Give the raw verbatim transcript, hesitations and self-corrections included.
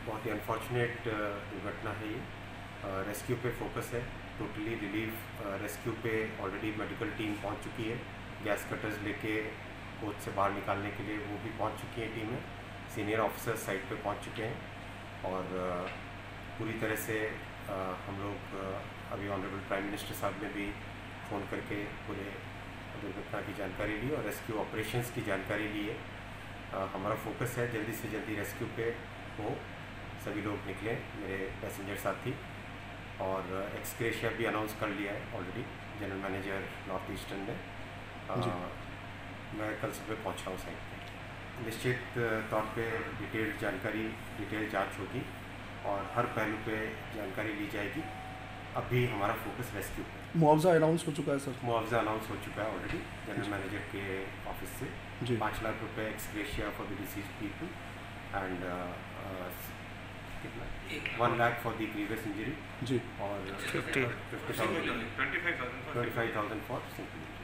बहुत ही अनफॉर्चुनेट दुर्घटना है ये। रेस्क्यू पे फोकस है, टोटली रिलीफ रेस्क्यू पे ऑलरेडी मेडिकल टीम पहुंच चुकी है। गैस कटर्स लेके कोच से बाहर निकालने के लिए वो भी पहुंच चुकी है टीमें। सीनियर ऑफिसर्स साइट पे पहुंच चुके हैं और पूरी तरह से हम लोग अभी ऑनरेबल प्राइम मिनिस्टर साहब ने भी फ़ोन करके पूरे दुर्घटना की जानकारी ली और रेस्क्यू ऑपरेशंस की जानकारी ली है। आ, हमारा फोकस है जल्दी से जल्दी रेस्क्यू पे हो, सभी लोग निकलें, मेरे पैसेंजर साथी। और एक्सग्रेशिया भी अनाउंस कर लिया है already general manager north eastern ने। आ, मैं कल सुबह पहुँच रहा हूँ साइट पर। निश्चित तौर पे डिटेल्ड जानकारी डिटेल जांच होगी और हर पहलू पे जानकारी ली जाएगी। अभी हमारा फोकस रेस्क्यू पे। मुआवजा अनाउंस हो चुका है सर? मुआवजा अनाउंस हो चुका है ऑलरेडी जनरल मैनेजर के ऑफिस से। जी। पाँच लाख रुपए ex gratia for the deceased people and कितना one lakh for the grievous injury जी और fifty fifty thousand twenty five thousand for simple.